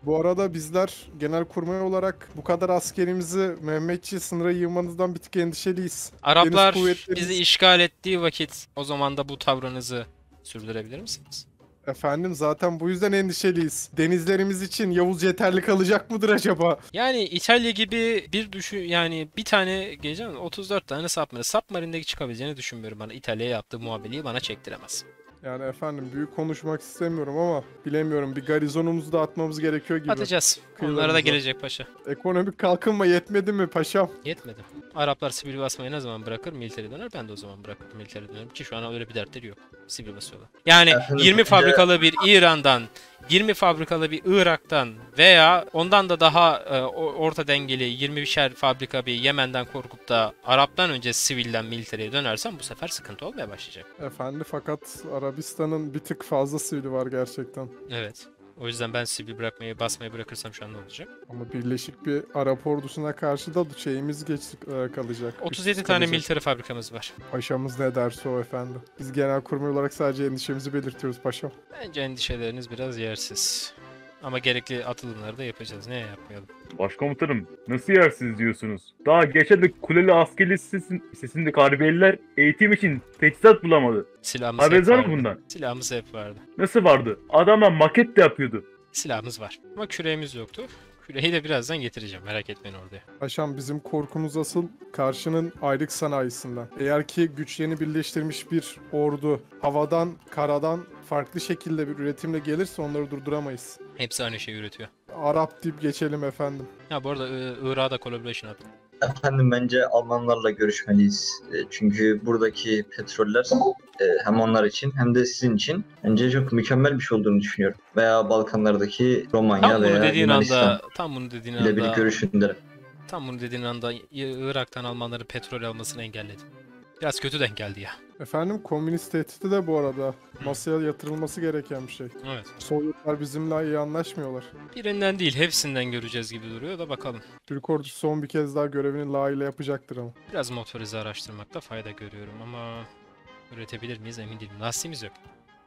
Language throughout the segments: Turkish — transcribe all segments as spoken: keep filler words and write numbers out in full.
Bu arada bizler genelkurmay olarak bu kadar askerimizi Mehmetçi sınıra yığmanızdan bir tık endişeliyiz. Deniz Araplar bizi kuvvetlerimiz işgal ettiği vakit o zaman da bu tavrınızı sürdürebilir misiniz? efendim zaten bu yüzden endişeliyiz. Denizlerimiz için Yavuz yeterli kalacak mıdır acaba? Yani İtalya gibi bir düşün yani bir tane geleceğim otuz dört tane submarine. Submarine'de çıkabileceğini düşünmüyorum bana. İtalya'ya yaptığı muameleyi bana çektiremez. Yani efendim büyük konuşmak istemiyorum ama bilemiyorum, bir garizonumuzu da atmamız gerekiyor gibi Atacağız. Onlara da kıyılarımıza. gelecek paşa. Ekonomik kalkınma yetmedi mi paşam? Yetmedi. Araplar sivil basmayı ne zaman bırakır? Military döner. Ben de o zaman bırakırım military dönerim ki şu an öyle bir dertleri yok. Sivil basıyorlar. Yani Efendim yirmi bence fabrikalı bir İran'dan, yirmi fabrikalı bir Irak'tan veya ondan da daha e, o- orta dengeli yirmişer fabrika bir Yemen'den korkup da Arap'tan önce sivilden military'e dönersen bu sefer sıkıntı olmaya başlayacak. Efendi fakat Arabistan'ın bir tık fazla sivili var gerçekten. Evet. O yüzden ben sivil bırakmayı, basmayı bırakırsam şu an ne olacak? Ama birleşik bir Arap ordusuna karşı da şeyimiz geç e, kalacak. otuz güçsüz yedi tane kalacak. military fabrikamız var. Paşamız ne derse o efendi. Biz genelkurmay olarak sadece endişemizi belirtiyoruz paşam. Bence endişeleriniz biraz yersiz. Ama gerekli atılımları da yapacağız. Ne yapmayalım? Başkomutanım, nasıl yersiz diyorsunuz? Daha geçen de Kuleli Askeri Lisesi'nin sesinde Harbiyeliler eğitim için teçhizat bulamadı. Silahımız Haberiniz hep var mı vardı. bundan? Silahımız hep vardı. Nasıl vardı? Adamlar maket de yapıyordu. Silahımız var. Ama küreğimiz yoktu. Küreği de birazdan getireceğim. Merak etmeyin orada. Paşam bizim korkumuz asıl karşının aylık sanayisinden. Eğer ki güçlerini birleştirmiş bir ordu havadan, karadan farklı şekilde bir üretimle gelirse onları durduramayız. Hepsi aynı şeyi üretiyor. Arap deyip geçelim efendim. Ha bu arada I- Irak'a da collaboration attım. efendim bence Almanlarla görüşmeliyiz. E, Çünkü buradaki petroller e, hem onlar için hem de sizin için bence çok mükemmel bir şey olduğunu düşünüyorum. Veya Balkanlardaki Romanya Tam bunu veya dediğin Yunanistan anda, tam bunu dediğin ile bir anda, görüşün derim. tam bunu dediğin anda I- Irak'tan Almanların petrol almasını engelledim. Biraz kötü denk geldi ya. Efendim komünist tehdidi de bu arada masaya yatırılması gereken bir şey. Evet. Sovyetler bizimle iyi anlaşmıyorlar. Birinden değil, hepsinden göreceğiz gibi duruyor da bakalım. Türk ordusu son bir kez daha görevini layığıyla yapacaktır ama. Biraz motorize araştırmakta fayda görüyorum ama üretebilir miyiz emin değilim. Lastiğimiz yok.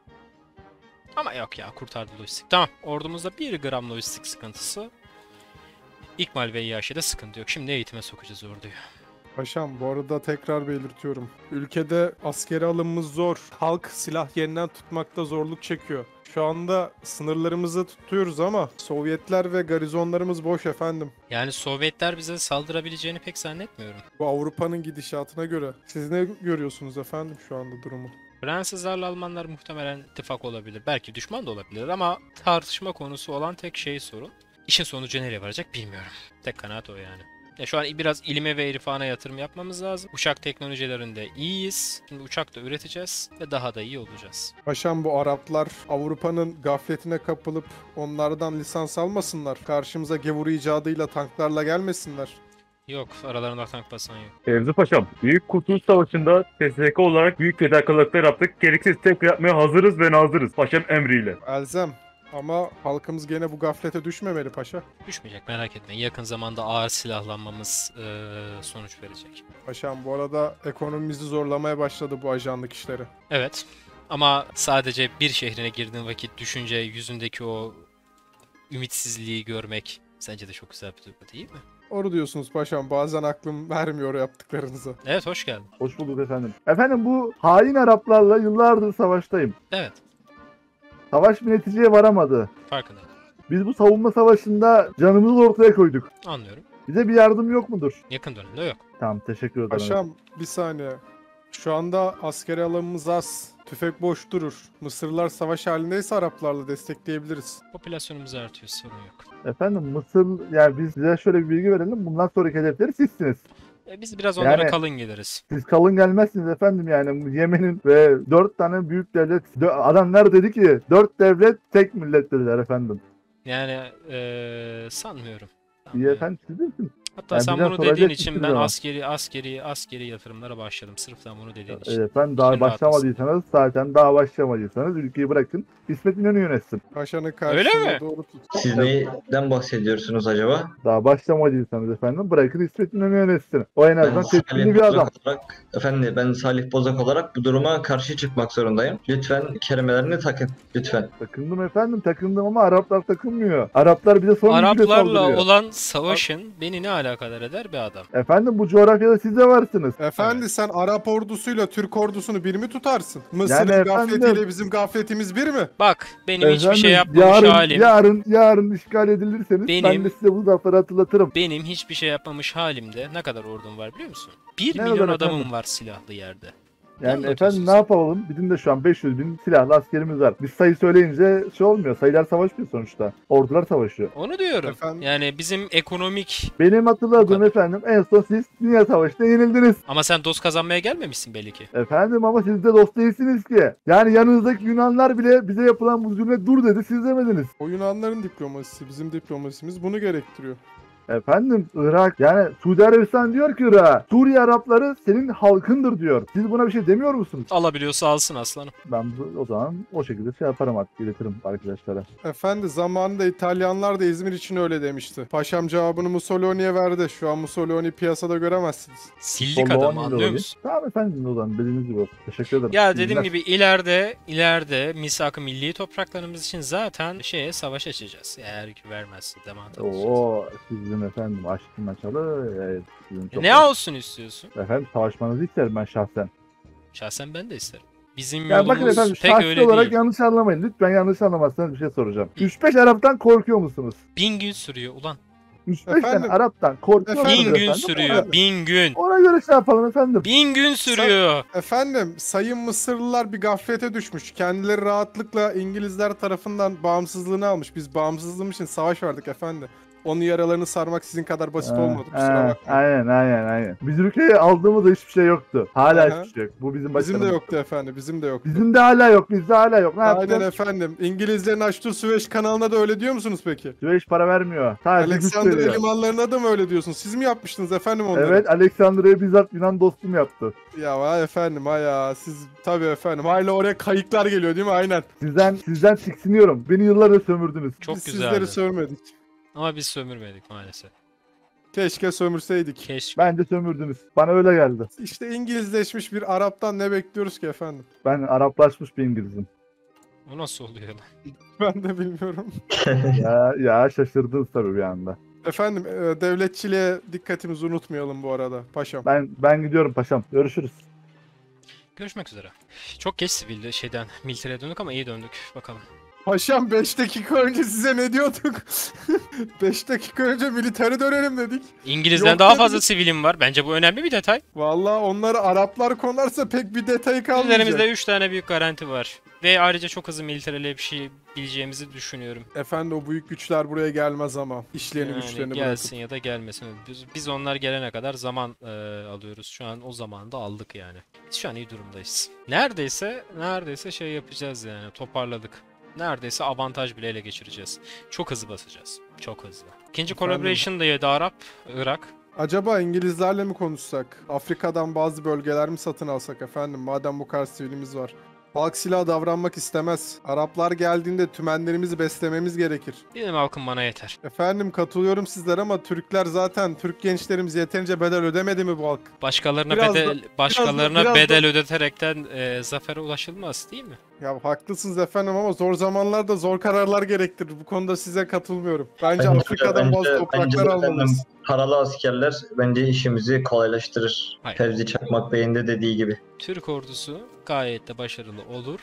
Ama yok ya, kurtardı lojistik. Tamam, ordumuzda bir gram lojistik sıkıntısı. İkmal ve İHŞ'de sıkıntı yok. Şimdi eğitime sokacağız orduyu. Paşam bu arada tekrar belirtiyorum. Ülkede askeri alımımız zor. Halk silah yeniden tutmakta zorluk çekiyor. Şu anda sınırlarımızı tutuyoruz ama Sovyetler ve garizonlarımız boş efendim. Yani Sovyetler bize saldırabileceğini pek zannetmiyorum. Bu Avrupa'nın gidişatına göre. Siz ne görüyorsunuz efendim şu anda durumu? Fransızlarla Almanlar muhtemelen ittifak olabilir. Belki düşman da olabilir ama tartışma konusu olan tek şey sorun. İşin sonucu nereye varacak bilmiyorum. Tek kanaat o yani. Ya şu an biraz ilime ve irfana yatırım yapmamız lazım. Uçak teknolojilerinde iyiyiz. Şimdi uçak da üreteceğiz ve daha da iyi olacağız. Paşam bu Araplar Avrupa'nın gafletine kapılıp onlardan lisans almasınlar. Karşımıza gevur icadıyla tanklarla gelmesinler. Yok, aralarında tank basan yok. Fevzi Paşam, Büyük Kurtuluş Savaşı'nda T S K olarak büyük fedakarlıklar yaptık. Gereksiz tekrar yapmaya hazırız ve nazırız. Paşam emriyle. Elzem. Ama halkımız gene bu gaflete düşmemeli paşa. Düşmeyecek, merak etmeyin. Yakın zamanda ağır silahlanmamız eee, sonuç verecek. Paşam bu arada ekonomimizi zorlamaya başladı bu ajanlık işleri. Evet. Ama sadece bir şehrine girdiğin vakit düşünce yüzündeki o ümitsizliği görmek sence de çok güzel bir duygu değil mi? Doğru diyorsunuz paşam, bazen aklım vermiyor yaptıklarınıza. Evet, hoş geldin. Hoş bulduk efendim. Efendim bu hain Araplarla yıllardır savaştayım. Evet, Savaş bir neticeye varamadı. farkındayım. Biz bu savunma savaşında canımızı ortaya koyduk. Anlıyorum. Bize bir yardım yok mudur? Yakın dönemde yok. Tamam, teşekkür ederim. Paşam bir saniye. Şu anda askeri alımımız az. Tüfek boş durur. Mısırlılar savaş halindeyse Araplarla destekleyebiliriz. Popülasyonumuz artıyor, sorun yok. Efendim Mısır, yani biz size şöyle bir bilgi verelim. Bundan sonraki hedefleri sizsiniz. E, biz biraz onlara Yani- kalın geliriz. Siz kalın gelmezsiniz efendim yani. Yemen'in ve dört tane büyük devlet. Dö- Adamlar dedi ki dört devlet tek millet dediler efendim. Yani eee, sanmıyorum. İyi Sanmıyorum. efendim siz misiniz? Hatta Yani sen bizden bunu soracak dediğin bir için şey ben yok. askeri askeri askeri yatırımlara başladım. Sırf sen bunu dediğin için. Evet, ben daha İçin rahatlasın. başlamadıysanız zaten daha başlamadıysanız ülkeyi bırakın. İsmet İnönü yönetsin. Paşanın Öyle karşısında mi? doğru tut. Siz neyden bahsediyorsunuz acaba? Daha başlamadıysanız efendim bırakın İsmet İnönü yönetsin. O en Ben azından Salih teslimli bir adam. Bozak olarak, efendim ben Salih Bozak olarak bu duruma karşı çıkmak zorundayım. Lütfen kelimelerini takın. Lütfen. Takındım efendim takındım ama Araplar takılmıyor. Araplar bize son gücüyle Araplarla saldırıyor. olan savaşın beni ne alakadar eder bir adam. Efendim bu coğrafyada siz de varsınız. Efendi Evet. sen Arap ordusuyla Türk ordusunu bir mi tutarsın? Mısır'ın Yani efendim- gafletiyle bizim gafletimiz bir mi? Bak benim hiçbir şey Efendim, yapmamış yarın, halim. Yarın, yarın işgal edilirseniz ben Benim- de size bu lafları hatırlatırım. Benim hiçbir şey yapmamış halimde ne kadar ordum var biliyor musun? Bir Ne milyon kadar adamım efendim? var silahlı yerde. Ne Yani anlatıyorsun efendim ne sen? yapalım? Bizim de şu an beş yüz bin silahlı askerimiz var. Biz sayı söyleyince şey olmuyor. Sayılar savaşmıyor sonuçta. Ordular savaşıyor. Onu diyorum. Efendim? Yani bizim ekonomik... Benim Bu hatırladığım kadar. efendim en son siz Dünya Savaşı'nda yenildiniz. Ama sen dost kazanmaya gelmemişsin belli ki. Efendim ama siz de dost değilsiniz ki. Yani yanınızdaki Yunanlar bile bize yapılan bu zulme dur dedi siz demediniz. O Yunanların diplomasisi, bizim diplomasimiz bunu gerektiriyor. Efendim Irak yani Suudi Arabistan diyor ki Irak'a Suriye Arapları senin halkındır diyor. Siz buna bir şey demiyor musunuz? Alabiliyorsa alsın aslanım. Ben bu, o zaman o şekilde şey yaparım artık iletirim arkadaşlara. Efendi zamanında İtalyanlar da İzmir için öyle demişti. Paşam cevabını Mussolini'ye verdi. Şu an Mussolini piyasada göremezsiniz. Sildik Solda on adamı yıl anlıyor olabilir. musun? Tamam efendim o zaman dediğiniz gibi olsun. Teşekkür ederim. Ya İyi dediğim günler. gibi ileride ileride misak-ı milli topraklarımız için zaten şeye savaş açacağız. Eğer ki vermezse demant alacağız. Oo sizin efendim aşkın açalı. Evet, sizin E çok- ne olsun istiyorsun? Efendim savaşmanızı isterim ben şahsen. Şahsen ben de isterim. Bizim Yani bakın yolumuz efendim pek şahsi öyle olarak değil. yanlış anlamayın. Lütfen yanlış anlamazsanız bir şey soracağım. üç beş Arap'tan korkuyor musunuz? Bin gün sürüyor ulan. üç beş tane Efendim? Arap'tan korkuyor Efendim? musunuz Bin gün efendim? sürüyor. Ona, Bin gün. ona göre şey yapalım efendim. Bin gün sürüyor. Efendim, Sayın Mısırlılar bir gaflete düşmüş. Kendileri rahatlıkla İngilizler tarafından bağımsızlığını almış. Biz bağımsızlığımız için savaş verdik efendi. Onun yaralarını sarmak sizin kadar basit Ha, olmadı. Kusura ha, bakmayın. Aynen aynen aynen. Biz ülkeyi aldığımızda hiçbir şey yoktu. Hala Aha. hiçbir şey yok. Bu bizim Bizim de başarımız. yoktu efendim, bizim de yoktu. Bizim de hala yok. Bizde hala yok. Ne Aynen yapacağız? efendim. İngilizlerin açtığı Süveyş kanalına da öyle diyor musunuz peki? Süveyş para vermiyor. Sadece güç Alexandria veriyor. limanlarına da mı öyle diyorsunuz? Siz mi yapmıştınız efendim onları? Evet Alexandria'yı bizzat Yunan dostum yaptı. Ya vay efendim ha ya. Siz tabii efendim. Hala oraya kayıklar geliyor değil mi? Aynen. Sizden sizden tiksiniyorum. Beni yıllarca sömürdünüz. Çok Biz güzeldi. sizleri sövmedik. Ama biz sömürmedik maalesef. Keşke sömürseydik. Keşke. Bence sömürdünüz. Bana öyle geldi. İşte İngilizleşmiş bir Arap'tan ne bekliyoruz ki efendim? Ben Araplaşmış bir İngilizim. O nasıl oluyor lan? Ben de bilmiyorum. ya, ya şaşırdınız tabii bir anda. Efendim e, devletçiliğe dikkatimizi unutmayalım bu arada paşam. Ben ben gidiyorum paşam. Görüşürüz. Görüşmek üzere. Çok geç sivilde şeyden militariye döndük ama iyi döndük. Bakalım. Paşam beş dakika önce size ne diyorduk? beş dakika önce militeri dönelim dedik. İngiliz'den Yok daha dedim. fazla sivilim var. Bence bu önemli bir detay. Vallahi onları Araplar konarsa pek bir detayı kalmayacak. Üzerimizde üç tane büyük garanti var. Ve ayrıca çok hızlı militariyle bir şey bileceğimizi düşünüyorum. Efendi o büyük güçler buraya gelmez ama. İşlerini Yani güçlerini gelsin bırakıp. ya da gelmesin. Biz, biz onlar gelene kadar zaman e, alıyoruz. Şu an o zamanı da aldık yani. Biz şu an iyi durumdayız. Neredeyse neredeyse şey yapacağız yani. Toparladık. Neredeyse avantaj bile ele geçireceğiz. Çok hızlı basacağız. Çok hızlı. İkinci Efendim? collaboration da yedi Arap, Irak. Acaba İngilizlerle mi konuşsak? Afrika'dan bazı bölgeler mi satın alsak efendim? Madem bu kadar sivilimiz var. Halk silah davranmak istemez. Araplar geldiğinde tümenlerimizi beslememiz gerekir. Benim halkım bana yeter. Efendim katılıyorum sizlere ama Türkler zaten, Türk gençlerimiz yeterince bedel ödemedi mi bu halk? Başkalarına Biraz da- bedel başkalarına biraz da- bedel ödeterekten e, zafere ulaşılmaz değil mi? Ya haklısınız efendim ama zor zamanlarda zor kararlar gerektirir. Bu konuda size katılmıyorum. Bence Bence- Afrika'dan bence- bazı bence topraklar efendim, almalıyız. Paralı askerler bence işimizi kolaylaştırır. Hayır. Fevzi Çakmak Bey'in de dediği gibi. Türk ordusu gayet de başarılı olur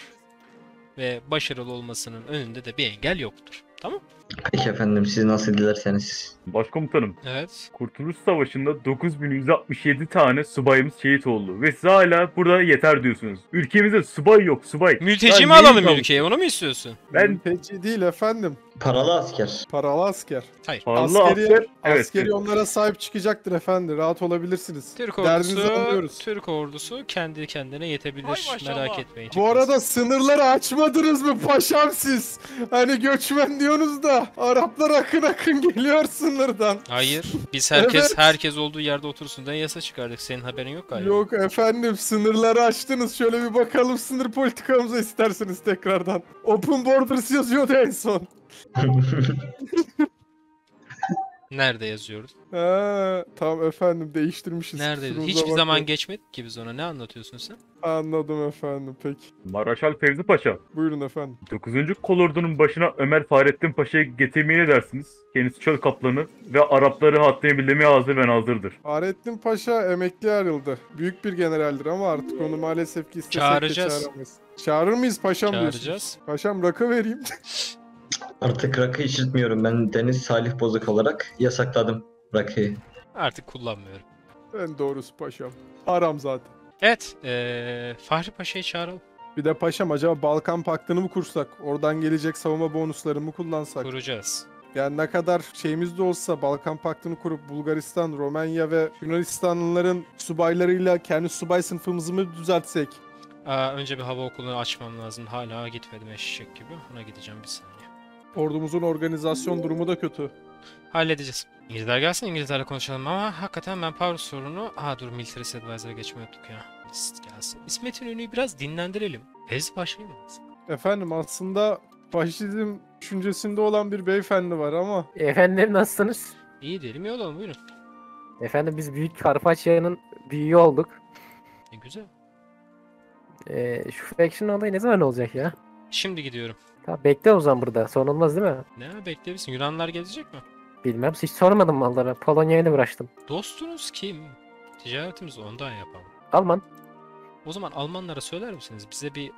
ve başarılı olmasının önünde de bir engel yoktur. Tamam? Peki efendim siz nasıl dilerseniz. Başkomutanım, Evet. Kurtuluş Kurtuluş Savaşı'nda dokuz bin yüz altmış yedi tane subayımız şehit oldu. Ve siz hala burada yeter diyorsunuz. Ülkemizde subay yok, subay. Mülteci Ya mi neyin alalım kaldı? ülkeye? Onu mu istiyorsun? Ben Mülteci değil efendim. Paralı asker. Paralı asker. Hayır. Paralı Askeri, asker. Evet. askeri onlara sahip çıkacaktır efendim. Rahat olabilirsiniz. Türk Derdinizi ordusu, anlıyoruz. Türk ordusu kendi kendine yetebilir. Merak etmeyin. Bu arada sınırları açmadınız mı paşam siz? Hani göçmen diyorsunuz da Araplar akın akın geliyor sınırdan. Hayır. Biz herkes Evet. herkes olduğu yerde otursun diye yasa çıkardık. Senin haberin yok galiba. Yok efendim sınırları açtınız. Şöyle bir bakalım sınır politikamıza isterseniz tekrardan. Open Borders yazıyordu en son. Nerede yazıyoruz? Ha, tamam efendim değiştirmişiz. Nerede? Kusurumuza Hiçbir bakmayın. zaman geçmedik ki biz ona. Ne anlatıyorsun sen? Anladım efendim peki. Maraşal Fevzi Paşa. Buyurun efendim. dokuzuncu kolordunun başına Ömer Fahrettin Paşa'yı getirmeyi ne dersiniz? Kendisi çöl kaplanı ve Arapları haddini bildirmeye hazır ve nazırdır. Fahrettin Paşa emekli ayrıldı. Büyük bir generaldir ama artık onu maalesef ki istesek Çağıracağız. de çağıramayız. Çağırır mıyız paşam diyorsunuz? Çağıracağız. Paşam rakı vereyim. Artık rakı içirtmiyorum. Ben Deniz Salih Bozuk olarak yasakladım rakıyı. Artık kullanmıyorum. En doğrusu paşam. Haram zaten. Evet. Ee, Fahri Paşa'yı çağıralım. Bir de paşam acaba Balkan Paktı'nı mı kursak? Oradan gelecek savunma bonuslarını mı kullansak? Kuracağız. Yani ne kadar şeyimiz de olsa Balkan Paktı'nı kurup Bulgaristan, Romanya ve Yunanistanlıların subaylarıyla kendi subay sınıfımızı mı düzeltsek? Aa, önce bir hava okulunu açmam lazım. Hala gitmedim eşek gibi. Ona gideceğim bir saniye. Ordumuzun organizasyon durumu da kötü. Halledeceğiz. İngilizler gelsin, İngilizlerle konuşalım ama hakikaten ben Power sorunu... Aa dur, Military Advisor'a geçmeyi unuttuk ya. İst gelsin. İsmet İnönü'yü biraz dinlendirelim. Fevzi Paşa'yı mı? Efendim aslında faşizm düşüncesinde olan bir beyefendi var ama Efendim nasılsınız? İyi diyelim, iyi olalım, buyurun. Efendim biz Büyük Karpaçya'nın büyüğü olduk. E, güzel. Ee, şu faction olayı ne zaman olacak ya? Şimdi gidiyorum. Tamam bekle o zaman burada. Sorun olmaz değil mi? Ne bekleyebilirsin? Yunanlar gelecek mi? Bilmem. Hiç sormadım vallahi ben. Polonya'ya da uğraştım. Dostunuz kim? Ticaretimizi ondan yapalım. Alman. O zaman Almanlara söyler misiniz? Bize bir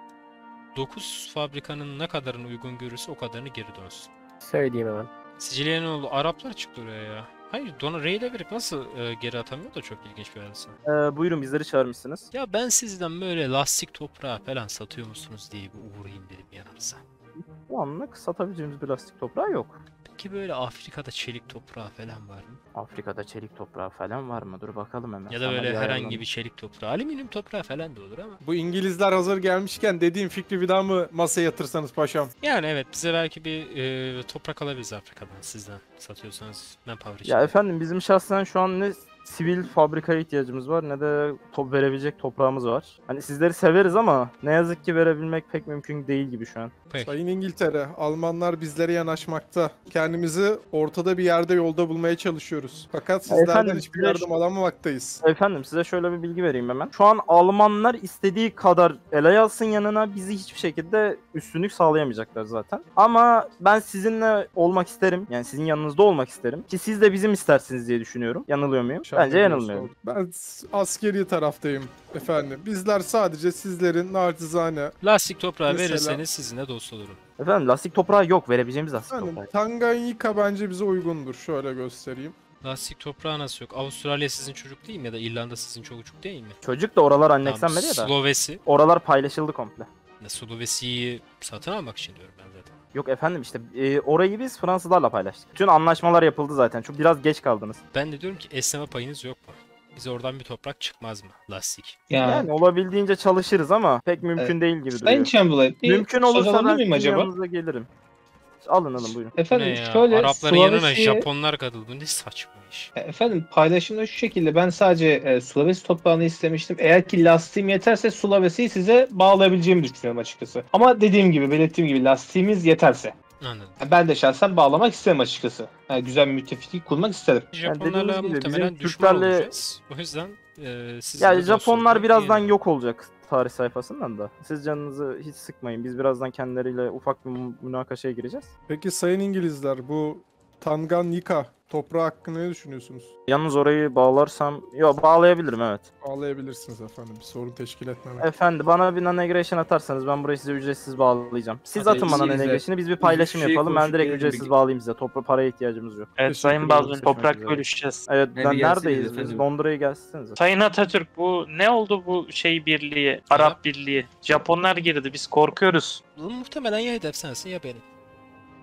dokuz fabrikanın ne kadarını uygun görürse o kadarını geri dönsün. Söyleyeyim hemen. Sicilya'nın oğlu Araplar çıktı oraya ya. Hayır, Dona Rey'le verip nasıl e, geri atamıyor da çok ilginç bir hadise. Ee, buyurun bizleri çağırmışsınız. Ya ben sizden böyle lastik toprağı falan satıyor musunuz diye bir uğrayayım dedim yanınıza. Bu anlık satabileceğimiz bir lastik toprağı yok. Peki böyle Afrika'da çelik toprağı falan var mı? Afrika'da çelik toprağı falan var mı? Dur bakalım hemen. Ya da Sana böyle bir herhangi ayarlayayım. bir çelik toprağı. Alüminyum toprağı falan da olur ama. bu İngilizler hazır gelmişken dediğim fikri bir daha mı masaya yatırsanız paşam? Yani evet, bize belki bir e, toprak alabiliriz Afrika'dan sizden satıyorsanız manpower için. Ya efendim bizim şahsen şu an ne sivil fabrikaya ihtiyacımız var ne de top verebilecek toprağımız var. Hani sizleri severiz ama ne yazık ki verebilmek pek mümkün değil gibi şu an. Peki. Sayın İngiltere, Almanlar bizlere yanaşmakta. Kendimizi ortada bir yerde yolda bulmaya çalışıyoruz. Fakat sizlerden efendim, hiçbir size yardım şu- alamaktayız. Efendim size şöyle bir bilgi vereyim hemen. Şu an Almanlar istediği kadar ele alsın yanına bizi hiçbir şekilde üstünlük sağlayamayacaklar zaten. Ama ben sizinle olmak isterim. Yani sizin yanınızda olmak isterim. Ki siz de bizim istersiniz diye düşünüyorum. Yanılıyor muyum? Bence yanılmıyorum. Ben s- askeri taraftayım efendim. Bizler sadece sizlerin nacizane. Lastik toprağı Mesela- verirseniz sizinle dost olurum. Efendim lastik toprağı yok. Verebileceğimiz lastik Efendim toprağı. Tanganyika bence bize uygundur. Şöyle göstereyim. Lastik toprağı nasıl yok? Avustralya sizin çocuk değil mi? Ya da İrlanda sizin çocuk değil mi? Çocuk da oralar Tamam, annekslenmedi ya da. Slovesi. Oralar paylaşıldı komple. Ya Slovesi'yi satın almak için diyorum ben zaten. Yok efendim işte e, orayı biz Fransızlarla paylaştık. Bütün anlaşmalar yapıldı zaten. Çok biraz geç kaldınız. Ben de diyorum ki esneme payınız yok mu? Bize oradan bir toprak çıkmaz mı? Lastik. Ya Yani olabildiğince çalışırız ama pek mümkün değil gibi Sayın duruyor. Chamberlain, bir Mümkün söz olursa alabilir ben miyim sizin acaba? yanınıza gelirim. Alın alın buyurun. Ne Efendim ya? şöyle Arapların yanına Slovesi, Japonlar katıldı. Bu ne saçma iş. efendim paylaşımda şu şekilde ben sadece e, Slovesi toprağını istemiştim. Eğer ki lastiğim yeterse Slovesi'yi size bağlayabileceğimi düşünüyorum açıkçası. Ama dediğim gibi belirttiğim gibi lastiğimiz yeterse. Anladım. Ben de şahsen bağlamak isterim açıkçası. Yani güzel bir müttefiki kurmak isterim. Japonlarla dediğimiz gibi muhtemelen bizim düşman Türklerle- olacağız. O yüzden e, sizinle Ya dost Japonlar olmayı birazdan yeğlerim. yok olacak tarih sayfasından da. Siz canınızı hiç sıkmayın. Biz birazdan kendileriyle ufak bir mü- münakaşaya gireceğiz. Peki sayın İngilizler bu Tanganyika toprağı hakkında ne düşünüyorsunuz? Yalnız orayı bağlarsam... Yo bağlayabilirim evet. Bağlayabilirsiniz efendim. Bir sorun teşkil etmemek. Efendi bana bir nanegration atarsanız ben burayı size ücretsiz bağlayacağım. Siz Abi, atın bana İngilizler- nanegration'ı biz bir paylaşım Biz bir şey yapalım. Ben konuşup direkt gelelim ücretsiz bir- bağlayayım size. Topra paraya ihtiyacımız yok. Evet Teşekkür Sayın ederim. Balzun Görüşmek toprak üzere. bölüşeceğiz. Evet Ne ben bir gelseniz neredeyiz? Biz efendim. Londra'ya gelsenize. Sayın Atatürk bu ne oldu bu şey birliği, Arap birliği? Japonlar girdi biz korkuyoruz. Bu muhtemelen ya hedef sensin ya benim.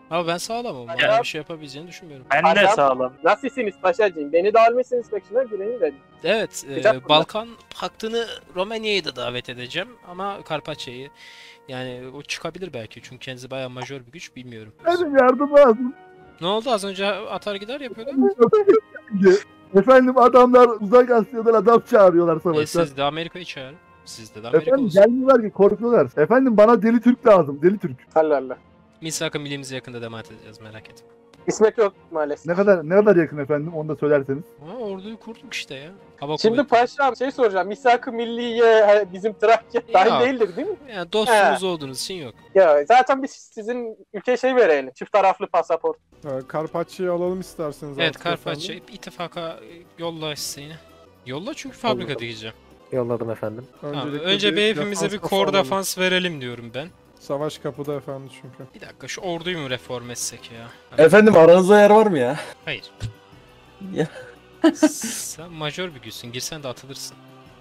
Ama ben sağlamım. Ya. Bana bir şey yapabileceğini düşünmüyorum. Ben de Adam- sağlam. Nasılsınız paşacığım? Beni de almışsınız peşine gireyim dedim. Evet, e, Güzel. Balkan hattını Romanya'yı da davet edeceğim ama Karpaçya'yı yani o çıkabilir belki çünkü kendisi bayağı majör bir güç bilmiyorum. Efendim yardım lazım. Ne oldu az önce atar gider yapıyordu? Efendim adamlar uzak Asya'dan adam çağırıyorlar E, savaşta. siz de Amerika'yı çağırın. Siz de, de Amerika Efendim olsun. gelmiyorlar ki korkuyorlar. Efendim bana deli Türk lazım. Deli Türk. Allah Allah. Misak-ı millimizi yakında demat edeceğiz merak etme. İsmet yok maalesef. Ne kadar ne kadar yakın efendim onu da söylerseniz. Ama orduyu kurduk işte ya. Hava Şimdi kuvveti. paşam şey soracağım. Misak-ı Milliye ha, bizim Trakya dahil Ya. değildir değil mi? Yani dostumuz olduğunuz için yok. Ya zaten biz sizin ülkeye şey verelim. Çift taraflı pasaport. Ee, Karpaçya'yı alalım isterseniz. Evet artık Karpaçya efendim. ittifaka e, yolla isteğini. Yolla çünkü fabrika diyeceğim. Yolladım efendim. Tamam, Öncelikle önce bir hepimize bir defans core alalım. defans verelim diyorum ben. Savaş kapıda efendim çünkü. Bir dakika şu orduyu mu reform etsek ya? Efendim aranızda yer var mı ya? Hayır. Ya. Sen majör bir güçsün. Girsen de atılırsın.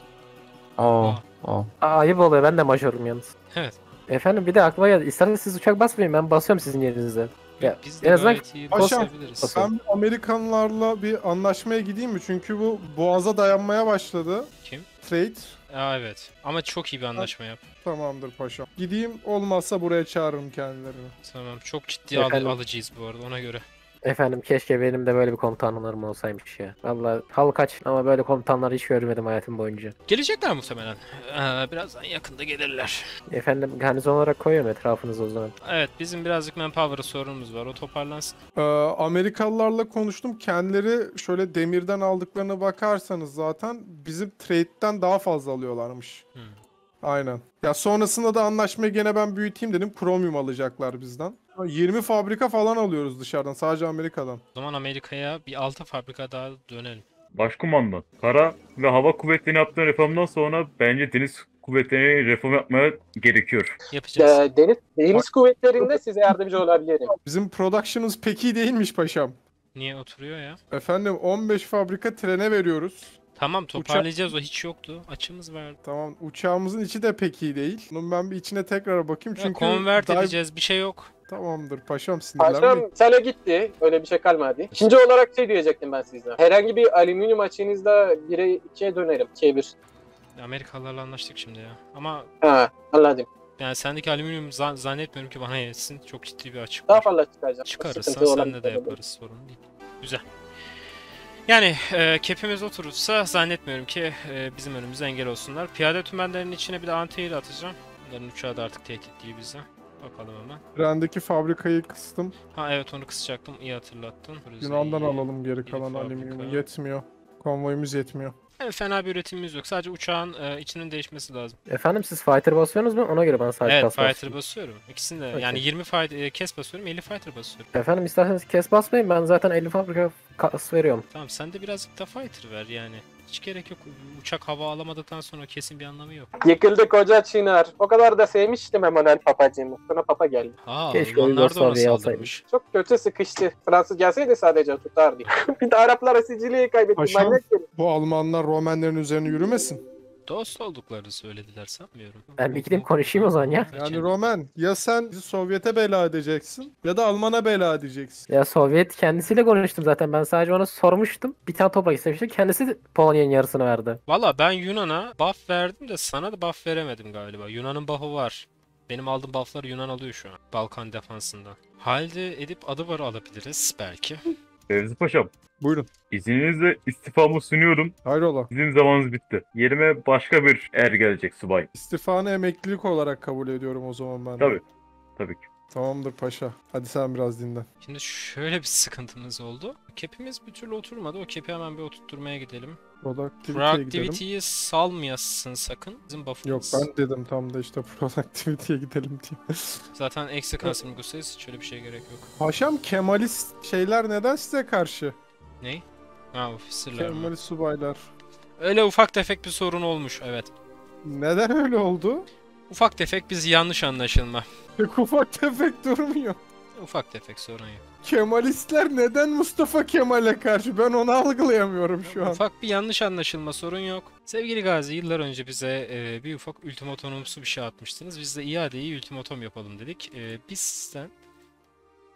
Aa. Aa. Aa. Aa, ayıp oluyor ben de majörüm yalnız. Evet. Efendim bir de aklıma geldi. İsterseniz siz uçak basmayın ben basıyorum sizin yerinizde. Ya, Biz en de azından gayet iyi Paşam, basabiliriz. Ben Amerikanlarla bir anlaşmaya gideyim mi? Çünkü bu boğaza dayanmaya başladı. Kim? Trade. Aa, evet. Ama çok iyi bir anlaşma yap. Tamamdır paşam. Gideyim olmazsa buraya çağırırım kendilerini. Tamam. Çok ciddi al- Efendim? alıcıyız bu arada ona göre. efendim keşke benim de böyle bir komutanlarım olsaymış ya. Vallahi halk aç ama böyle komutanları hiç görmedim hayatım boyunca. Gelecekler muhtemelen. Ee, birazdan yakında gelirler. Efendim garnizon olarak koyuyorum etrafınıza o zaman. Evet bizim birazcık manpower sorunumuz var. O toparlansın. Ee, Amerikalılarla konuştum. Kendileri şöyle demirden aldıklarına bakarsanız zaten bizim trade'den daha fazla alıyorlarmış. Hmm. Aynen. Ya sonrasında da anlaşmayı gene ben büyüteyim dedim. Kromyum alacaklar bizden. yirmi fabrika falan alıyoruz dışarıdan. Sadece Amerika'dan. O zaman Amerika'ya bir altı fabrika daha dönelim. Başkumandan, kara ve hava kuvvetlerine yaptığı reformdan sonra bence deniz kuvvetlerine reform yapmaya gerekiyor. Yapacağız. Ee, deniz, deniz kuvvetlerinde size yardımcı olabilirim. Bizim production'ımız pek iyi değilmiş paşam. Niye oturuyor ya? Efendim on beş fabrika trene veriyoruz. Tamam toparlayacağız o hiç yoktu. Açımız vardı. Tamam uçağımızın içi de pek iyi değil. Bunun ben bir içine tekrar bakayım Ya, çünkü... convert dive- edeceğiz bir şey yok. Tamamdır paşam sinirlenmeyin. Paşam sele gitti. Öyle bir şey kalmadı. İkinci olarak şey diyecektim ben size. Herhangi bir alüminyum açığınızda bire ikiye dönerim. ikiye bir. Amerikalılarla anlaştık şimdi ya. Ama Ha anladım. yani sendeki alüminyum zan- zannetmiyorum ki bana yetsin. Çok ciddi bir açık Daha var. fazla çıkaracağım. Çıkarırsan Sıkıntı olan senle bir de şey değil. yaparız sorun değil. Güzel. Yani e, kepimiz oturursa zannetmiyorum ki e, bizim önümüze engel olsunlar. Piyade tümenlerinin içine bir de anti-air atacağım. Bunların uçağı da artık tehdit değil bize. Bakalım hemen. Trendeki fabrikayı kıstım. Ha evet onu kısacaktım. İyi hatırlattın. Burası Yunan'dan iyi. alalım geri iyi kalan fabrika. alüminyumu. Yetmiyor. Konvoyumuz yetmiyor. Yani fena bir üretimimiz yok. Sadece uçağın e, içinin değişmesi lazım. Efendim siz fighter basıyorsunuz mu? Ona göre bana sadece Evet kas basın. fighter basıyorum. İkisini de Okey. yani yirmi fight, e, kes basıyorum, elli fighter basıyorum. Efendim isterseniz kes basmayın ben zaten elli fabrika kas veriyorum. Tamam sen de birazcık da fighter ver yani. Hiç gerek yok. Uçak hava alamadıktan sonra kesin bir anlamı yok. Yıkıldı koca Çınar. O kadar da sevmiştim Emanuel papacığımı. Sonra papa geldi. Aa Keşke Almanlar da ona Yugoslavya'yı saldırmış. Çok kötü sıkıştı. Fransız gelseydi sadece tutardı. Bir de Araplara Sicilya'yı kaybetti. Paşam. Manyak herif. Bu Almanlar Romenlerin üzerine yürümesin. Dost olduklarını söylediler sanmıyorum. Ben bir gideyim konuşayım o zaman ya. Yani Romen ya sen bizi Sovyet'e bela edeceksin ya da Alman'a bela edeceksin. Ya Sovyet kendisiyle konuştum zaten ben sadece ona sormuştum. Bir tane toprak istemiştim kendisi de Polonya'nın yarısını verdi. Valla ben Yunan'a buff verdim de sana da buff veremedim galiba. Yunan'ın buff'ı var. Benim aldığım buff'ları Yunan alıyor şu an. Balkan defansında. Halde edip Adıvar'ı alabiliriz belki. Fevzi Paşam, Buyurun. izninizle istifamı sunuyorum. Hayrola. Sizin zamanınız bitti. Yerime başka bir er gelecek subay. İstifanı emeklilik olarak kabul ediyorum o zaman ben de. Tabii. Tabii ki. Tamamdır paşa. Hadi sen biraz dinlen. Şimdi şöyle bir sıkıntımız oldu. Kepimiz bir türlü oturmadı. O kepi hemen bir oturtturmaya gidelim. Productivity'ye gidelim. Proactivity'yi salmayasın sakın. Bizim Yok buff'ımız. ben dedim tam da işte productivity'ye gidelim diye. Zaten eksi kalsın Gusayız. Hiç öyle bir şeye gerek yok. Paşam Kemalist şeyler neden size karşı? Ney? Ha ofisirler mi? Kemalist subaylar. Öyle ufak tefek bir sorun olmuş evet. Neden öyle oldu? Ufak tefek bir yanlış anlaşılma. Pek ufak tefek durmuyor. Ufak tefek sorun yok. Kemalistler neden Mustafa Kemal'e karşı? Ben onu algılayamıyorum şu an. Ufak bir yanlış anlaşılma sorun yok. Sevgili Gazi yıllar önce bize e, bir ufak ultimatomumsu bir şey atmıştınız. Biz de iadeyi ultimatom yapalım dedik. E, biz sizden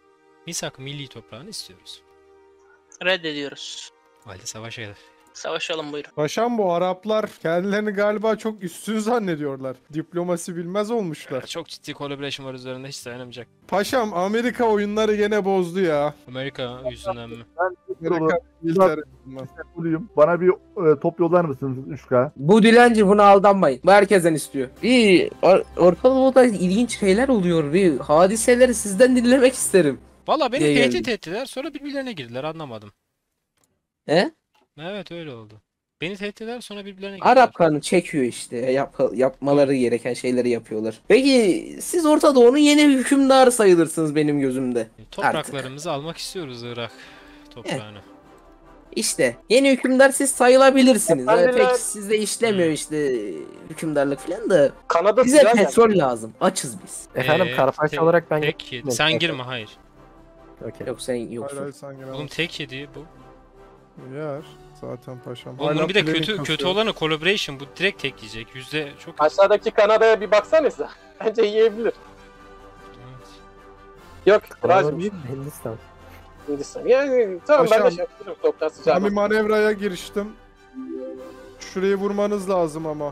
Misak milli toprağını istiyoruz. Reddediyoruz. O halde savaşa gidelim. Savaşalım buyurun. Paşam bu Araplar kendilerini galiba çok üstün zannediyorlar. Diplomasi bilmez olmuşlar. Çok ciddi collaboration var üzerinde, hiç dayanamayacak. Paşam Amerika oyunları gene bozdu ya. Amerika yüzünden mi? Amerika, İngiltere. Bulayım. Bana bir e, top yollar mısınız üç K? Bu dilenci, buna aldanmayın. Bu herkesten istiyor. Bir Or- Orta Doğu'da ilginç şeyler oluyor. Bir hadiseleri sizden dinlemek isterim. Valla beni Diye tehdit geldim. ettiler, sonra birbirlerine girdiler, anlamadım. He? Evet öyle oldu. Beni tehdit eder, sonra birbirlerine girdiler. Arap kanı çekiyor işte. Yap- yapmaları gereken şeyleri yapıyorlar. Peki siz Orta Doğu'nun yeni hükümdarı sayılırsınız benim gözümde. Topraklarımızı almak istiyoruz, Irak toprağını. İşte yeni hükümdar siz sayılabilirsiniz. Evet, Efendiler- pek sizde işlemiyor işte hükümdarlık falan da. Kanada Bize sıcağı petrol lazım. Açız biz. Efendim Ee, Karapaşa tek- olarak ben tek yedi. Sen girme, hayır. Okey. Yok sen Hayır yoksun. hayır sen gene. Oğlum tek yedi bu. Yer. Zaten paşam. Oğlum Hala bunun bir de planning kötü kötü kasıyor. olanı collaboration. Bu direkt tek yiyecek. Yüzde çok. Aşağıdaki Kanada'ya bir baksanıza. Bence yiyebilir. Evet. Yok, Kanada Rajmış. değil, Hindistan. Hindistan. Yani tamam ben de Paşam, şey yapıyorum. Toprağı sıcağı. Ben bir manevraya giriştim. Şurayı vurmanız lazım ama.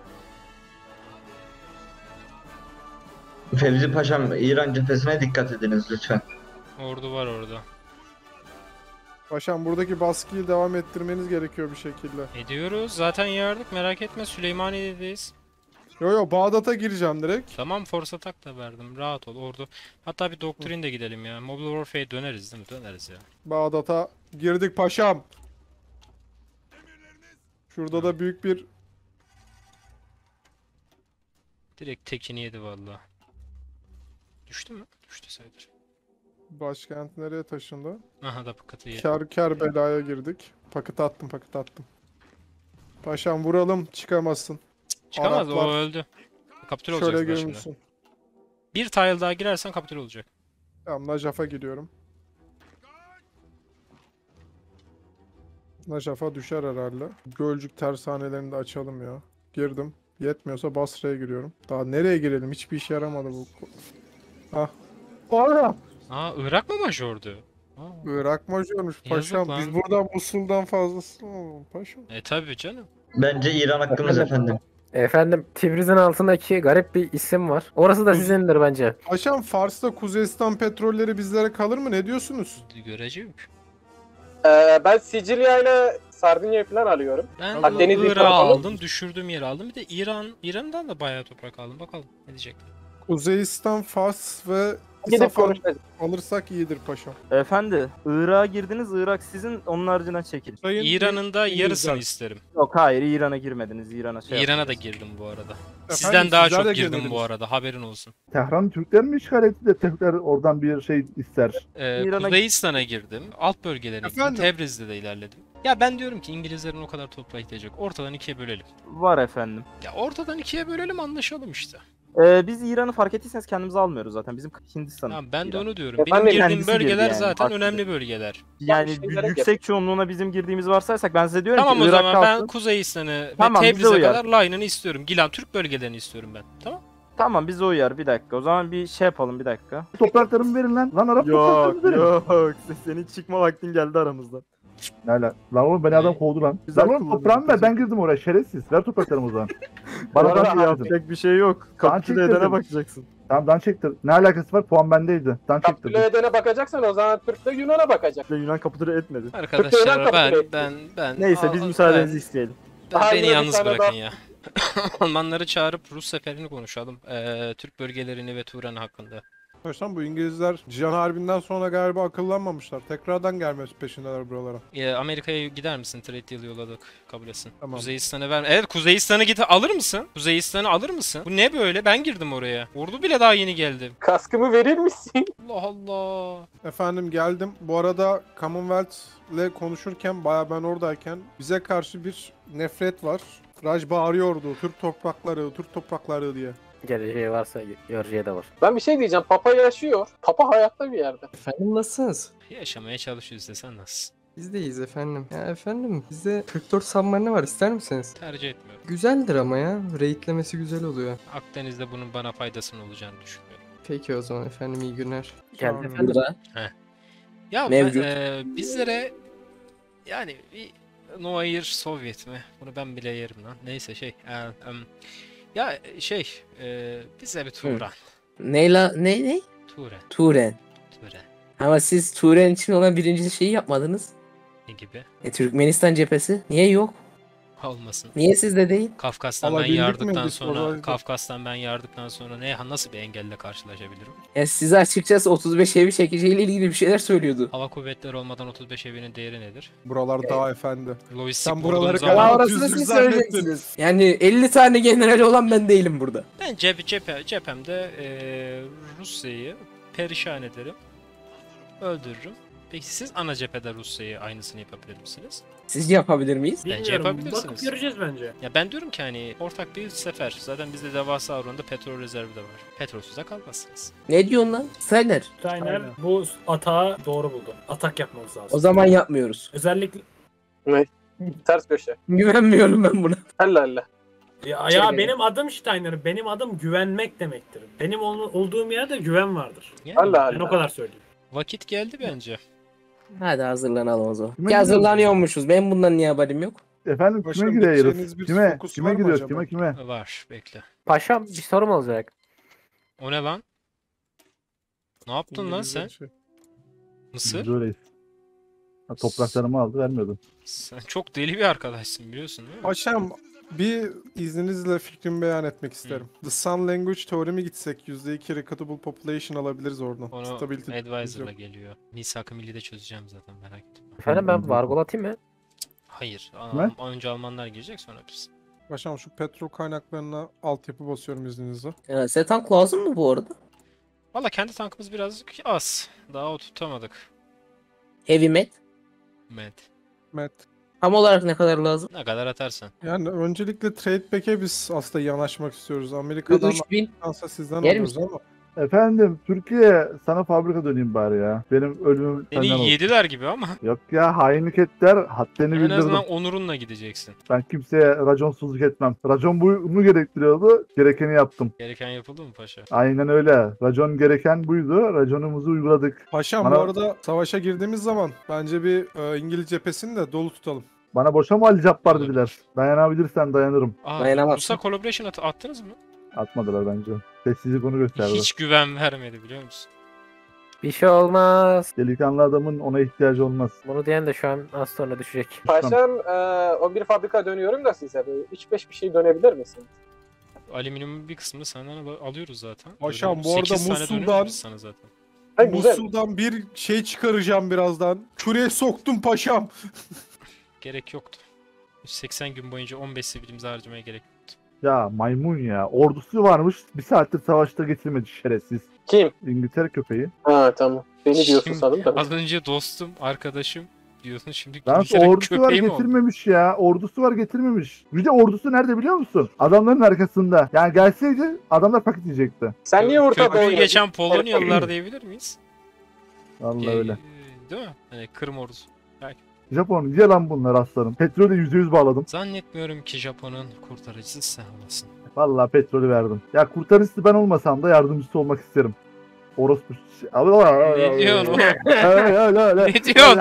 Fevzi Paşam, İran cephesine dikkat ediniz lütfen. Ordu var orada. Paşam buradaki baskıyı devam ettirmeniz gerekiyor bir şekilde. Ediyoruz. Zaten yardık, merak etme. Süleymaniye'deyiz. Yo yo Bağdat'a gireceğim direkt. Tamam, force attack da verdim. Rahat ol ordu. Hatta bir doktrin de gidelim ya. Mobile Warfare'e döneriz değil mi? Döneriz ya. Bağdat'a girdik paşam. Şurada da büyük bir Direkt tekini yedi valla. Düştü mü? Düştü sayılır. başkent nereye taşındı? Aha da pakatı yedi. Kar kar belaya girdik. Paket attım paket attım. Paşam vuralım çıkamazsın. Çıkamaz, o Araplar öldü. Kapitül şöyle olacak şimdi. görmüşsün. Bir tile daha girersen kapitül olacak. Tamam Najaf'a gidiyorum. Najaf'a düşer herhalde. Gölcük tersanelerini de açalım ya. Girdim. Yetmiyorsa Basra'ya giriyorum. Daha nereye girelim? Hiçbir işe yaramadı bu. Ah. Aa! Aa, Irak mı majordu? Aa. Irak majörmüş Yazık paşam. lan. Biz buradan Musul'dan fazlası mı paşam? E tabi canım. Bence İran hakkınız efendim. Efendim Tibriz'in altındaki garip bir isim var. Orası da sizindir bence. Paşam Fars'ta Kuzeyistan petrolleri bizlere kalır mı? Ne diyorsunuz? Görece yok. Ee, ben Sicilya ile Sardinya falan alıyorum. Ben Akdeniz Irak'ı tarafı alır aldım, düşürdüğüm yeri aldım. Bir de İran, İran'dan da bayağı toprak aldım. Bakalım ne diyecekler. Kuzeyistan, Fars ve Gidip Safan konuşacağız. alırsak iyidir paşam. Efendi, Irak'a girdiniz, Irak sizin, onun haricinde çekilin. Sayın İran'ın da İngilizler. yarısını isterim. Yok hayır, İran'a girmediniz, İran'a şey İran'a da yapacağız. girdim bu arada. Efendim, Sizden daha sizler de çok girdim girmediniz. bu arada, haberin olsun. Tehran Türkler mi işgal etti de Türkler oradan bir şey ister? Ee, İran'a- Kuzeyistan'a girdim, alt bölgelerine gittim, Efendim? Tebriz'de de ilerledim. Ya ben diyorum ki İngilizlerin o kadar toprağa ihtiyacı yok. Ortadan ikiye bölelim. Var efendim. Ya ortadan ikiye bölelim, anlaşalım işte. Ee, biz İran'ı fark ettiyseniz kendimize almıyoruz zaten. Bizim Hindistan. Tamam, ben de İran. onu diyorum. Efendim, Benim girdiğim kendisi girdi bölgeler yani, zaten farklı. önemli bölgeler. Yani Başka şeylere yüksek çoğunluğuna bizim girdiğimiz varsaysak ben size diyorum Tamam ki o Irak zaman ben kalsın. Kuzeyistan'ı Tamam, ve bize Tebriz'e uyar. kadar line'ını istiyorum. Gilan Türk bölgelerini istiyorum ben. Tamam? Tamam bize uyar, bir dakika. O zaman bir şey yapalım, bir dakika. Topraklarımı verin lan. Lan Arap topraklarımı verin. yok. Senin çıkma vaktin geldi aramızdan. Ne ala? Lan oğlum beni adam kovdu lan. Güzel Lan oğlum kullandın, toprağımı ver, ben teşekkür- girdim oraya şerefsiz. Ver topraklarımı o zaman. Bana Bana dan yaptım. yapacak bir şey yok. Kapitüle çektirdim. edene bakacaksın. Tamam dan çektir. Ne alakası var? Puan bendeydi. Dan çektirdim. Kapitüle edene bakacaksan o zaman Türk de Yunan'a bakacak. Ve Yunan kapitüle etmedi. Arkadaşlar ben kapitüle ben ben Neyse biz Aa, müsaadenizi ben- isteyelim. ben- Hayır, beni bir yalnız tane bırakın daha- ya. Almanları çağırıp Rus seferini konuşalım. Ee, Türk bölgelerini ve Turan hakkında. Paşam bu İngilizler Cihan Harbi'nden sonra galiba akıllanmamışlar. Tekrardan gelmesi peşindeler buralara. Ee, Amerika'ya gider misin? Trade deal yolladık. Kabul etsin. Tamam. Kuzeyistan'ı ver. Evet, Kuzeyistan'ı git alır mısın? Kuzeyistan'ı alır mısın? Bu ne böyle? Ben girdim oraya. Ordu bile daha yeni geldi. Kaskımı verir misin? Allah Allah. Efendim geldim. Bu arada Commonwealth ile konuşurken baya ben oradayken bize karşı bir nefret var. Raj bağırıyordu. Türk toprakları, Türk toprakları diye. Geleceği varsa göreceği de var. Ben bir şey diyeceğim. Papa yaşıyor. Papa hayatta bir yerde. Efendim nasılsınız? Yaşamaya çalışıyoruz desen nasıl? Biz de iyiyiz efendim. Ya efendim bizde kırk dört submarine var, ister misiniz? Tercih etmiyorum. Güzeldir ama ya. Raidlemesi güzel oluyor. Akdeniz'de bunun bana faydasının olacağını düşünmüyorum. Peki o zaman efendim, iyi günler. Geldi efendim. Burada. Ya ben, Mevcut. e, bizlere yani bir No Air Sovyet mi? Bunu ben bile yerim lan. Neyse şey. e, em, ya şey e, bize bir Turan. Neyla ne ne? Turan. Turen. Turan. Ama siz Turen için olan birinci şeyi yapmadınız. Ne gibi? E, Türkmenistan cephesi. Niye yok? Olmasın. Niye sizde değil? Kafkas'tan ben Alabildik mi yardıktan biz sonra orayı? Kafkas'tan ben yardıktan sonra ne nasıl bir engelle karşılaşabilirim? Ya size açıkçası otuz beş evi çekeceğiyle ilgili bir şeyler söylüyordu. Hava kuvvetleri olmadan otuz beş evinin değeri nedir? Buralar daha efendi. Lojistik Sen buraları vurduğum Ya zaman- kadar orasını düzgün siz zannettin. söyleyeceksiniz. Yani elli tane generali olan ben değilim burada. Ben cep, cephe, cephemde eee Rusya'yı perişan ederim. Öldürürüm. Peki siz ana cephede Rusya'yı aynısını yapabilir misiniz? Siz yapabilir miyiz? Bence Bilmiyorum. yapabilirsiniz. Bakıp göreceğiz bence. Ya ben diyorum ki hani ortak bir sefer. Zaten bizde devasa oranda petrol rezervi de var. Petrolsüzde kalmazsınız. Ne diyorsun lan? Steiner. Steiner bu atağı doğru buldu. Atak yapmamız lazım. O zaman yapmıyoruz. Özellikle Ters köşe. Güvenmiyorum ben buna. Allah Allah. ya, ya benim adım Steiner. Benim adım güvenmek demektir. Benim ol- olduğum yerde güven vardır. Yani Allah Ben Allah. o kadar söyleyeyim. vakit geldi bence. Hadi hazırlanalım o zaman. Kime Ki hazırlanıyormuşuz. Benim bundan niye haberim yok? Efendim Başkanım, kime giriyoruz? gideceğiniz bir Kime? fokus Kime var mı giriyoruz? acaba? Kime kime? Var bekle. Paşam bir sorum olacak. O ne lan? Ne yaptın lan İngilizce sen? bir şey. Mısır? Biz öyleyiz. Ha, topraklarımı aldı vermiyordu. Sen çok deli bir arkadaşsın biliyorsun değil mi? Paşam bir izninizle fikrimi beyan etmek isterim. The Sun Language teoremi gitsek yüzde iki recruitable population alabiliriz oradan. Onu Stability Advisor'la geliyor. Misak-ı Milli'de çözeceğim zaten merak etme. Efendim ben vargol atayım mı? Hayır. Ne? Al- önce Almanlar girecek sonra biz. Paşam şu petrol kaynaklarına altyapı basıyorum izninizle. Ya, size tank lazım mı bu arada? Valla kendi tankımız birazcık az. Daha oturtamadık. Heavy met. Met. Met. Tam olarak ne kadar lazım? Ne kadar atarsan. Yani öncelikle trade back'e biz aslında yanaşmak istiyoruz. Amerika'dan üç bin. Fransa sizden Yer alıyoruz misin? ama. Efendim Türkiye sana fabrika döneyim bari ya. Benim ölümüm Seni senden olsun. yediler gibi ama. Yok ya hainlik ettiler. Haddini En bildirdim. azından onurunla gideceksin. Ben kimseye raconsuzluk etmem. Racon bunu gerektiriyordu. Gerekeni yaptım. Gereken yapıldı mı paşa? Aynen öyle. Racon gereken buydu. Raconumuzu uyguladık. Paşam Bana- bu arada savaşa girdiğimiz zaman bence bir e, İngiliz cephesini de dolu tutalım. Bana boşa mı Ali Cabbar dediler. Dayanabilirsen dayanırım. Aa, Dayanamazsın. Rus'a collaboration at- attınız mı? Atmadılar bence. Sessizlik onu gösterdi. Hiç güven vermedi biliyor musun? Bir şey olmaz. Delikanlı adamın ona ihtiyacı olmaz. Bunu diyen de şu an az sonra düşecek. Paşam e, o bir fabrika dönüyorum da size. Böyle üç beş bir şey dönebilir misiniz? Alüminyumun bir kısmını senden al- alıyoruz zaten. Paşam, Böyle bu arada sekiz tane Musul'dan- dönüyoruz biz sana zaten. Ha, güzel. Musul'dan bir şey çıkaracağım birazdan. Küreğe soktum paşam. Gerek yoktu. yüz seksen gün boyunca on beş sivilimizi harcamaya gerek yoktu. Ya maymun ya. Ordusu varmış. Bir saattir savaşta getirmedi şerefsiz. Kim? İngiltere köpeği. Ha tamam. Beni diyorsun Şimdi sanırım da. Az önce dostum, arkadaşım diyorsun şimdi Lan İngiltere ordusu var köpeği mi oldu? getirmemiş ya. Ordusu var getirmemiş. Bir de ordusu nerede biliyor musun? Adamların arkasında. Yani gelseydi adamlar paket yiyecekti. Sen niye Orta Köprüyü Doğu'ya geçen Polonyalılar diyebilir miyiz? Vallahi Ee, öyle. Değil mi? Hani Kırım ordusu. Belki. Japon niye lan bunlar aslanım? Petrolü yüzde yüz bağladım. Zannetmiyorum ki Japon'un kurtarıcısı sen olasın. Vallahi petrolü verdim. Ya kurtarıcısı ben olmasam da yardımcısı olmak isterim. Orospu. Ne diyorsun oğlum? Ne Ne diyorsun?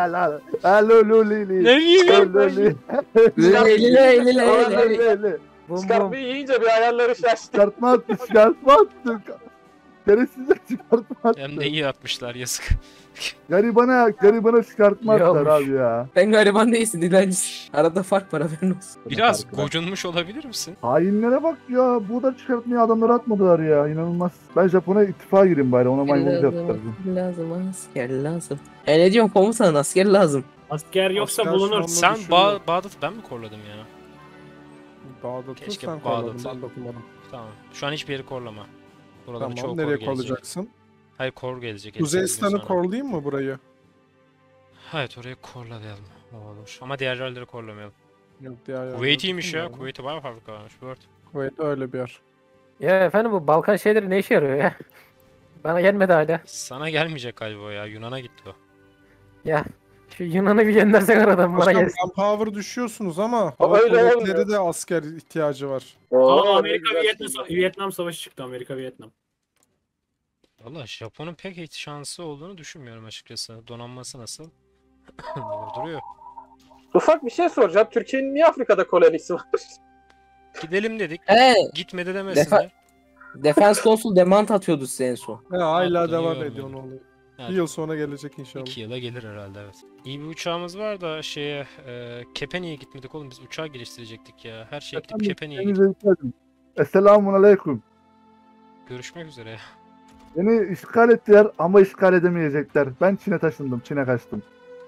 Ne diyorsun? Eline eline eline. Bum bum. Çıkartmayı yiyince bir ayarları şaştı. Çıkartma attı, çıkartma attı. Şerefsizler çıkartma attı. Hem de iyi atmışlar yazık. Garibana, garibana çıkartma attılar Yokmuş. abi ya. Sen gariban değilsin dilencisin. Arada fark var haberin olsun. Biraz Farkı var. gocunmuş olabilir misin? Hainlere bak ya. Bu da çıkartmaya adamları atmadılar ya. İnanılmaz. Ben Japon'a ittifaka gireyim bari. Ona maymunluk yaptılar. Lazım, lazım asker lazım. E ne diyorsun komutan asker lazım. Asker yoksa Asker bulunur. şu anda Sen düşünüyor. ba Bağdat'ı ben mi korladım ya? Bağdat'ı Keşke sen kolladın, Bağdat'ı- ben dokunmadım. Tamam. Şu an hiçbir yeri korlama. Buraların Tamam, çoğu nereye kor gelecek. kollayacaksın? Hayır kor gelecek. Kuzeyistan'ı elli sekiz gün sonra. korlayayım mı burayı? Evet oraya korlayalım. O olur. Ama diğer yerleri korlamayalım. Yok diğer yerlere Kuveyt'iymiş ya. dokunmuyorum. Kuveyt'e bayağı fabrika varmış. Word. Kuveyt öyle bir yer. Ya efendim bu Balkan şeyleri ne işe yarıyor ya? Bana gelmedi hala. Sana gelmeyecek galiba o ya. Yunan'a gitti o. Ya şu Yunan'ı bir göndersek aradan bana Paşam gelsin. manpower düşüyorsunuz ama hava öyle kuvvetleri olmuyor. de asker ihtiyacı var. Aa, Oo, Amerika güzel Vietnam, güzel. Vietnam savaşı çıktı. Amerika Vietnam. Valla Japon'un pek hiç şansı olduğunu düşünmüyorum açıkçası. Donanması nasıl? Duruyor. Ufak bir şey soracağım. Türkiye'nin niye Afrika'da kolonisi var? Gidelim dedik. He. Gitmedi demesinler. Defense Consul demand atıyordu size en son. He, hala Attı, devam görmedim. ediyor ne oluyor. Evet. Bir yıl sonra gelecek inşallah. İki yıla gelir herhalde, evet. İyi bir uçağımız var da şeye e, Kepeni'ye gitmedik oğlum, biz uçağı geliştirecektik ya. Her şey gidip Efendim, Kepeni'ye denize gidip ihtiyacım. Esselamun aleyküm. görüşmek üzere ya. Beni işgal ettiler ama işgal edemeyecekler. Ben Çin'e taşındım. Çin'e kaçtım.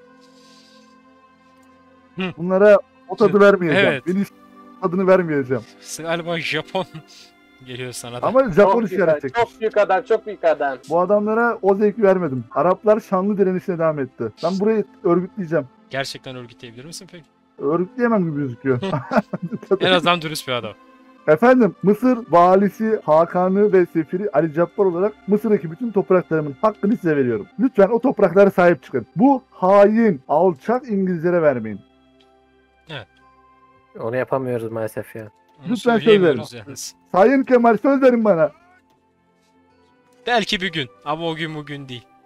Hı. Bunlara o tadı vermeyeceğim. Evet. Beni adını vermeyeceğim. Galiba Japon geliyor sana da. Ama Japon Çok işaret güzel, çekmiş. çok büyük adam, çok büyük adam. Bu adamlara o zevki vermedim. Araplar şanlı direnişine devam etti. Ben burayı örgütleyeceğim. Gerçekten örgütleyebilir misin peki? Örgütleyemem gibi gözüküyor. En azından dürüst bir adam. Efendim, Mısır valisi, hakanı ve sefiri Ali Cabbar olarak Mısır'daki bütün topraklarımın hakkını size veriyorum. Lütfen o topraklara sahip çıkın. Bu hain, alçak İngilizlere vermeyin. Onu yapamıyoruz maalesef ya. Onu Lütfen söz söyleyemiyoruz verin. yalnız. Sayın Kemal söz verin bana. Belki bir gün ama o gün bugün değil.